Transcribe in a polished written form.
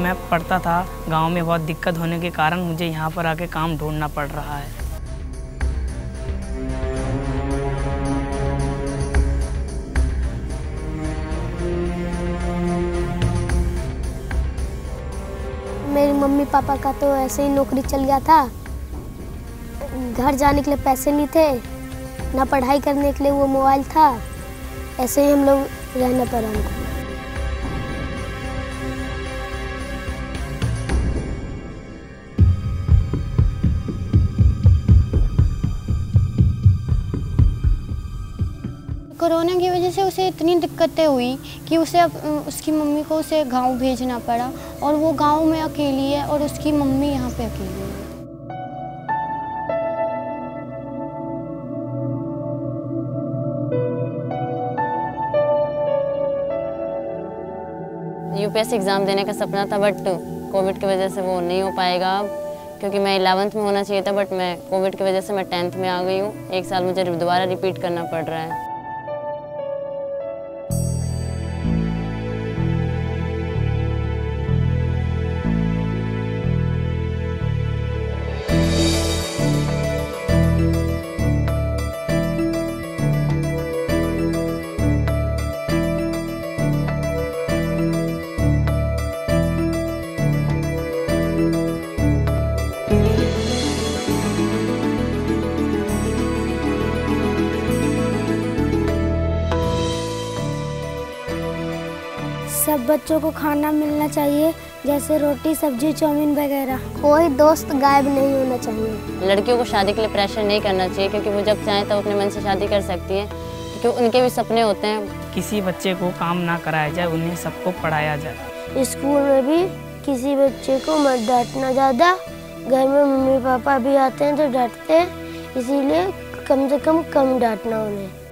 मैं पढ़ता था गांव में, बहुत दिक्कत होने के कारण मुझे यहाँ पर आके काम ढूंढना पड़ रहा है। मेरी मम्मी पापा का तो ऐसे ही नौकरी चल गया था, घर जाने के लिए पैसे नहीं थे, ना पढ़ाई करने के लिए वो मोबाइल था, ऐसे ही हम लोग रहना पड़ा हमको। कोरोना की वजह से उसे इतनी दिक्कतें हुई कि उसे अब उसकी मम्मी को उसे गांव भेजना पड़ा, और वो गांव में अकेली है और उसकी मम्मी यहाँ पे अकेली है। यूपीएससी एग्ज़ाम देने का सपना था, बट कोविड की वजह से वो नहीं हो पाएगा अब, क्योंकि मैं 11th में होना चाहिए था, बट मैं कोविड की वजह से मैं 10th में आ गई हूँ। एक साल मुझे दोबारा रिपीट करना पड़ रहा है। सब बच्चों को खाना मिलना चाहिए, जैसे रोटी सब्जी चाउमीन वगैरह। कोई दोस्त गायब नहीं होना चाहिए। लड़कियों को शादी के लिए प्रेशर नहीं करना चाहिए, क्योंकि वो जब चाहें तब अपने मन से शादी कर सकती हैं, क्योंकि उनके भी सपने होते हैं। किसी बच्चे को काम ना कराया जाए, उन्हें सबको पढ़ाया जाए। स्कूल में भी किसी बच्चे को मत डांटना ज़्यादा, घर में मम्मी पापा भी आते हैं तो डांटते हैं, इसीलिए कम से कम डांटना उन्हें।